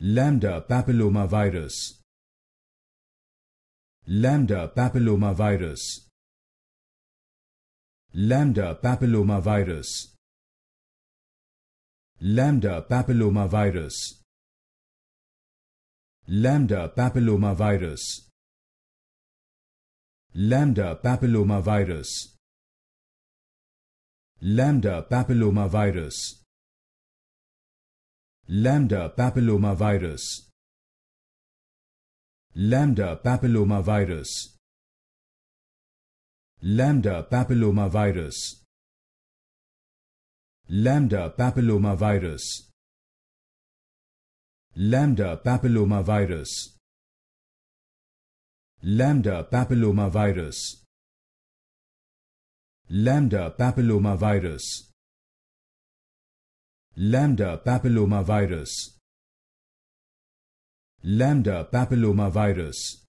Lambdapapillomavirus. Lambdapapillomavirus. Lambdapapillomavirus. Lambdapapillomavirus. Lambdapapillomavirus. Lambdapapillomavirus. Lambdapapillomavirus. Lambdapapillomavirus. Lambdapapillomavirus. Lambdapapillomavirus. Lambdapapillomavirus. Lambdapapillomavirus. Lambdapapillomavirus. Lambdapapillomavirus. Lambdapapillomavirus. Lambdapapillomavirus.